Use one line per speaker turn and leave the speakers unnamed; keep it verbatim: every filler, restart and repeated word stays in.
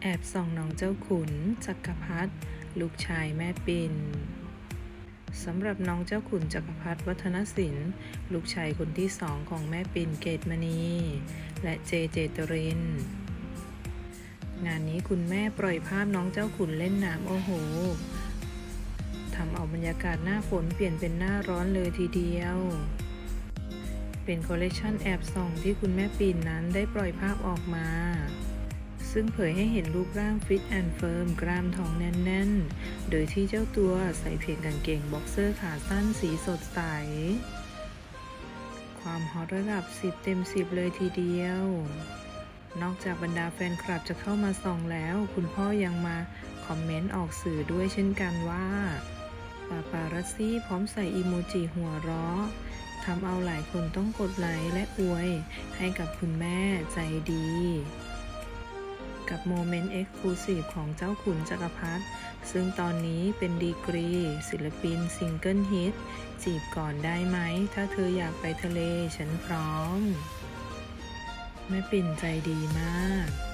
แอบส่องน้องเจ้าขุนจักรพรรดิลูกชายแม่ปิ่นสำหรับน้องเจ้าขุนจักรพรรดิวัฒนศิลป์ลูกชายคนที่สองของแม่ปิ่นเกตมณีและเจเจตรินงานนี้คุณแม่ปล่อยภาพน้องเจ้าขุนเล่นน้ำโอ้โหทำเอาบรรยากาศหน้าฝนเปลี่ยนเป็นหน้าร้อนเลยทีเดียวเป็นคอลเลคชันแอบส่องที่คุณแม่ปิ่นนั้นได้ปล่อยภาพออกมาซึ่งเผยให้เห็นรูปร่างฟิตแอนด์เฟิร์มกล้ามท้องแน่นๆโดยที่เจ้าตัวใส่เพียงกางเกงบ็อกเซอร์ขาสั้นสีสดใสความฮอตระดับสิบเต็มสิบเลยทีเดียวนอกจากบรรดาแฟนคลับจะเข้ามาส่องแล้วคุณพ่อยังมาคอมเมนต์ออกสื่อด้วยเช่นกันว่าปาปารัสซี่พร้อมใส่อีโมจิหัวเราะทำเอาหลายคนต้องกดไลค์และอวยให้กับคุณแม่ใจดีกับโมเมนต์เอ็กซ์คลูซีฟของเจ้าขุนจักรพรรดิซึ่งตอนนี้เป็นดีกรีศิลปินซิงเกิลฮิตจีบก่อนได้ไหมถ้าเธออยากไปทะเลฉันพร้อมแม่ปิ่นใจดีมาก